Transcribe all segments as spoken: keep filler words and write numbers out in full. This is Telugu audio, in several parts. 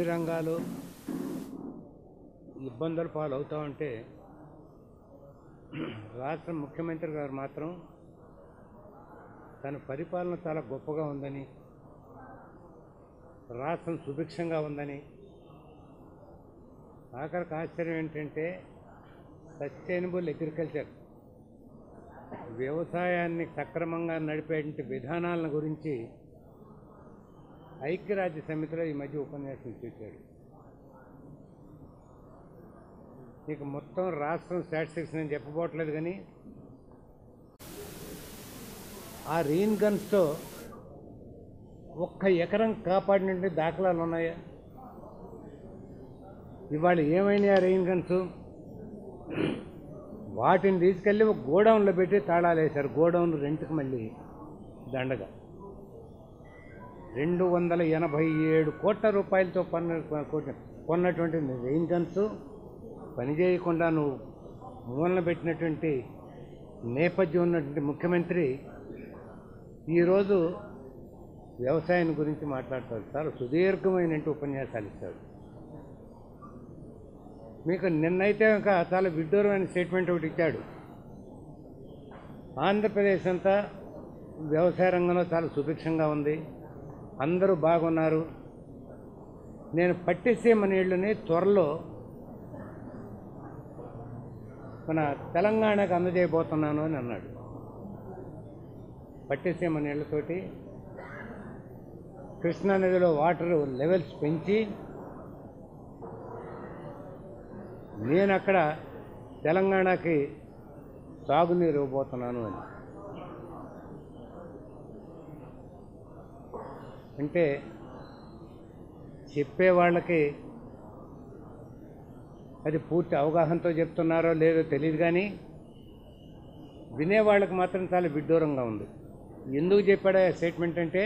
అన్ని రంగాలు ఇబ్బందుల పాలవుతూ ఉంటే రాష్ట్ర ముఖ్యమంత్రి గారు మాత్రం తన పరిపాలన చాలా గొప్పగా ఉందని, రాష్ట్రం సుభిక్షంగా ఉందని, ఆఖరికి ఆశ్చర్యం ఏంటంటే సస్టైనబుల్ అగ్రికల్చర్ వ్యవసాయాన్ని సక్రమంగా నడిపేటువంటి విధానాలను గురించి ఐక్యరాజ్య సమితిలో ఈ మధ్య ఉపన్యాసం చేశాడు. ఇక మొత్తం రాష్ట్రం స్టాటిస్టిక్స్ నేను చెప్పబోట్లేదు, కానీ ఆ రెయిన్ గన్స్తో ఒక్క ఎకరం కాపాడినట్టు దాఖలాలు ఉన్నాయా? ఇవాళ ఏమైనా ఆ రెయిన్ గన్స్ వాటిని తీసుకెళ్ళి ఒక గోడౌన్లో పెట్టి తాళాలు వేశారు. గోడౌన్ రెంట్కి మళ్ళీ దండగా రెండు వందల ఎనభై ఏడు కోట్ల రూపాయలతో కొన్న కొన్నటువంటి రెయిన్ గన్స్ పనిచేయకుండా నువ్వు మూలన పెట్టినటువంటి నేపథ్యం ఉన్నటువంటి ముఖ్యమంత్రి ఈరోజు వ్యవసాయం గురించి మాట్లాడతారు. చాలా సుదీర్ఘమైన ఉపన్యాసాలు ఇస్తాడు. మీకు నిన్నైతే ఇంకా చాలా విడ్డూరమైన స్టేట్మెంట్ ఒకటి ఇచ్చాడు. ఆంధ్రప్రదేశ్ అంతా వ్యవసాయ రంగంలో చాలా సుభిక్షంగా ఉంది, అందరూ బాగున్నారు, నేను పట్టిసీమ నీళ్ళని త్వరలో మన తెలంగాణకు అందజేయబోతున్నాను అని అన్నాడు. పట్టిసీమ నీళ్ళతోటి కృష్ణానదిలో వాటర్ లెవెల్స్ పెంచి నేను అక్కడ తెలంగాణకి సాగునీరు ఇవ్వబోతున్నాను అని. అంటే చెప్పేవాళ్ళకి అది పూర్తి అవగాహనతో చెప్తున్నారో లేదో తెలియదు, కానీ వినేవాళ్ళకి మాత్రం చాలా విడ్డూరంగా ఉంది. ఎందుకు చెప్పాడా స్టేట్మెంట్ అంటే,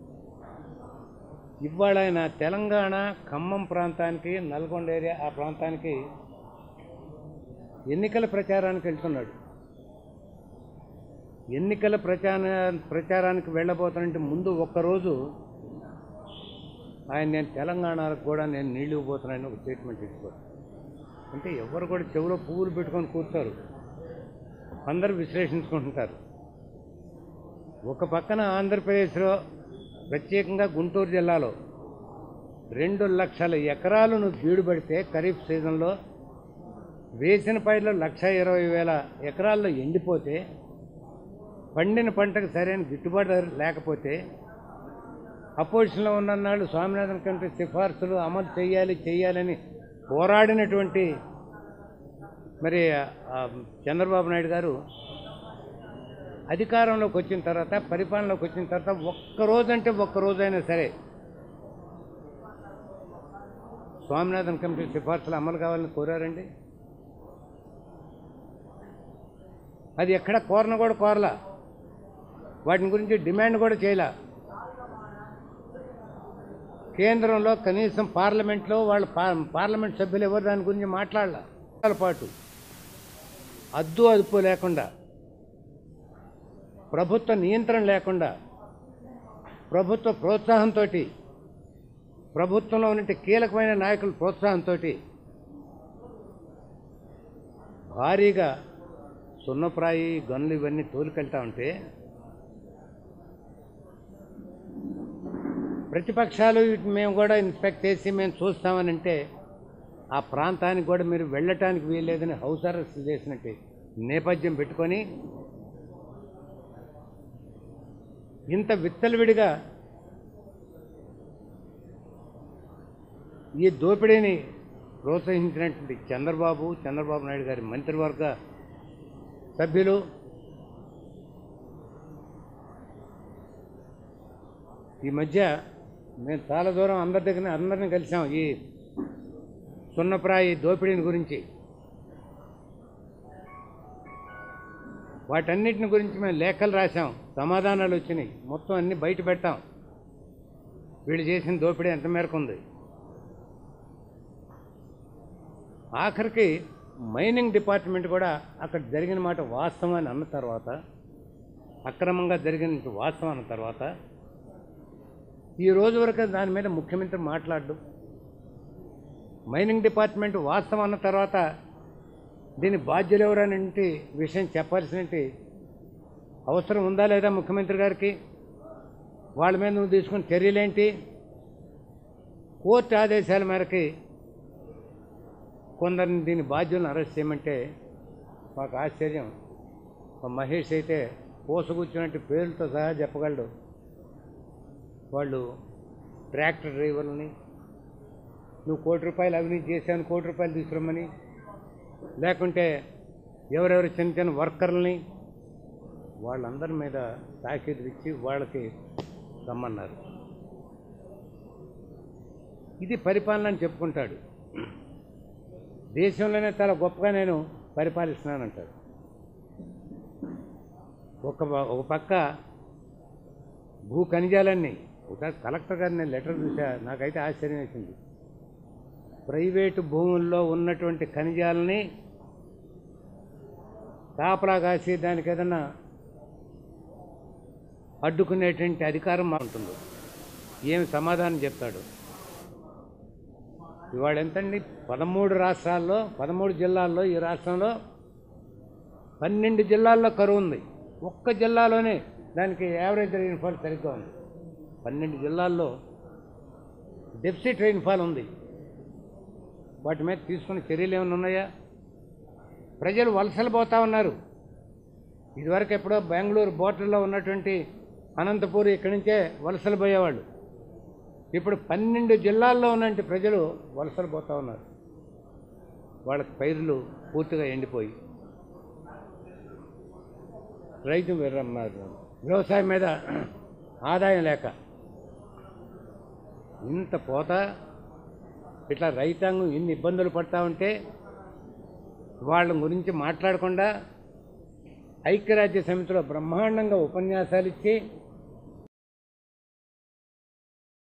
ఇవాళ ఆయన తెలంగాణ ఖమ్మం ప్రాంతానికి, నల్గొండ ఏరియా ఆ ప్రాంతానికి ఎన్నికల ప్రచారానికి వెళ్తున్నాడు. ఎన్నికల ప్రచార ప్రచారానికి వెళ్ళబోతానంటే ముందు ఒక్కరోజు ఆయన నేను తెలంగాణకు కూడా నేను నీళ్ళు ఇవ్వబోతున్నానని ఒక స్టేట్మెంట్ ఇచ్చుకోరు. అంటే ఎవరు కూడా చెవులో పువ్వులు పెట్టుకొని కూర్చోరు, అందరూ విశ్లేషించుకుంటుంటారు. ఒక పక్కన ఆంధ్రప్రదేశ్లో ప్రత్యేకంగా గుంటూరు జిల్లాలో రెండు లక్షల ఎకరాలు నువ్వు బీడు పడితే ఖరీఫ్ సీజన్లో వేసిన పైర్లు లక్ష ఇరవై వేల ఎకరాల్లో ఎండిపోతే, పండిన పంటకు సరైన గిట్టుబాటు లేకపోతే, అపోజిషన్లో ఉన్ననాళ్ళు స్వామినాథన్ కమిటీ సిఫార్సులు అమలు చేయాలి చేయాలని పోరాడినటువంటి మరి చంద్రబాబు నాయుడు గారు అధికారంలోకి వచ్చిన తర్వాత, పరిపాలనలోకి వచ్చిన తర్వాత ఒక్కరోజు అంటే ఒక్కరోజైనా సరే స్వామినాథన్ కమిటీ సిఫార్సులు అమలు కావాలని కోరారండి? అది ఎక్కడ కోరన కూడా కోరలా, వాటిని గురించి డిమాండ్ కూడా చేయలే. కేంద్రంలో కనీసం పార్లమెంట్లో వాళ్ళ పార్లమెంట్ సభ్యులు ఎవరు దాని గురించి మాట్లాడాల పాటు అద్దు అదుపు లేకుండా, ప్రభుత్వ నియంత్రణ లేకుండా, ప్రభుత్వ ప్రోత్సాహంతో, ప్రభుత్వంలో ఉన్న కీలకమైన నాయకుల ప్రోత్సాహంతో భారీగా సున్నప్రాయి గనులు ఇవన్నీ తోలుకెళ్తా ఉంటే ప్రతిపక్షాలు మేము కూడా ఇన్స్పెక్ట్ చేసి మేము చూస్తామని అంటే ఆ ప్రాంతానికి కూడా మీరు వెళ్ళటానికి వీల్లేదని హౌస్ అరెస్ట్ చేసినట్టు నేపథ్యం పెట్టుకొని ఇంత విత్తలవిడిగా ఈ దోపిడీని ప్రోత్సహించినటువంటి చంద్రబాబు చంద్రబాబు నాయుడు గారి మంత్రివర్గ సభ్యులు ఈ మధ్య మేము చాలా దూరం అందరి దగ్గర అందరినీ కలిసాం ఈ సున్నప్రాయి దోపిడీని గురించి. వాటన్నిటిని గురించి మేము లేఖలు రాసాం, సమాధానాలు వచ్చినాయి, మొత్తం అన్నీ బయట పెట్టాం. వీళ్ళు చేసిన దోపిడీ ఎంత మేరకు ఉంది. ఆఖరికి మైనింగ్ డిపార్ట్మెంట్ కూడా అక్కడ జరిగిన మాట వాస్తవం అని అన్న తర్వాత, అక్రమంగా జరిగిన వాస్తవం అన్న తర్వాత ఈ రోజు వరకు దాని మీద ముఖ్యమంత్రి మాట్లాడడం, మైనింగ్ డిపార్ట్మెంట్ వాస్తవం అన్న తర్వాత దీని బాధ్యులు ఎవరనేటి విషయం చెప్పాల్సిన అవసరం ఉందా లేదా ముఖ్యమంత్రి గారికి? వాళ్ళ మీద నువ్వు తీసుకున్న చర్యలేంటి? కోర్టు ఆదేశాల మేరకి కొందరిని దీని బాధ్యులను అరెస్ట్ చేయమంటే మాకు ఆశ్చర్యం. మహేష్ అయితే పోసగుచ్చినట్టు పేర్లతో సహా చెప్పగలడు. వాళ్ళు ట్రాక్టర్ డ్రైవర్లని నువ్వు కోటి రూపాయలు అవినీతి చేశాను కోటి రూపాయలు తీసుకురమ్మని, లేకుంటే ఎవరెవరు చిన్న చిన్న వర్కర్లని వాళ్ళందరి మీద తాకీదు ఇచ్చి వాళ్ళకి రమ్మన్నారు. ఇది పరిపాలన అని చెప్పుకుంటాడు. దేశంలోనే చాలా గొప్పగా నేను పరిపాలిస్తున్నానంటాడు. ఒక ఒక పక్క భూ ఖనిజాలన్నీ ఒక కలెక్టర్ గారు నేను లెటర్ చూసా, నాకైతే ఆశ్చర్యం వేసింది. ప్రైవేటు భూముల్లో ఉన్నటువంటి ఖనిజాలని కాపలా కాసి దానికి ఏదన్నా అడ్డుకునేటువంటి అధికారం మా ఉంటుంది. ఏమి సమాధానం చెప్తాడు? ఇవాళ ఎంతండి? పదమూడు రాష్ట్రాల్లో పదమూడు జిల్లాల్లో ఈ రాష్ట్రంలో పన్నెండు జిల్లాల్లో కరువు ఉంది. ఒక్క జిల్లాలోనే దానికి యావరేజ్ రెయిన్ఫాల్ సరిగ్గా ఉంది. పన్నెండు జిల్లాల్లో డెఫిసిట్ రెయిన్ఫాల్ ఉంది. వాటి మీద తీసుకున్న చర్యలు ఏమైనా ఉన్నాయా? ప్రజలు వలసలు పోతా ఉన్నారు. ఇదివరకు ఎప్పుడో బెంగళూరు బోర్డర్లో ఉన్నటువంటి అనంతపూర్ ఇక్కడి నుంచే వలసలు పోయేవాళ్ళు. ఇప్పుడు పన్నెండు జిల్లాల్లో ఉన్నటువంటి ప్రజలు వలసలు పోతూ ఉన్నారు. వాళ్ళకి పైర్లు పూర్తిగా ఎండిపోయి రైతు వ్యవసాయం మీద ఆదాయం లేక ఇంత పోత ఇట్లా రైతాంగం ఇన్ని ఇబ్బందులు పడతా ఉంటే వాళ్ళ గురించి మాట్లాడకుండా ఐక్యరాజ్య సమితిలో బ్రహ్మాండంగా ఉపన్యాసాలు ఇచ్చి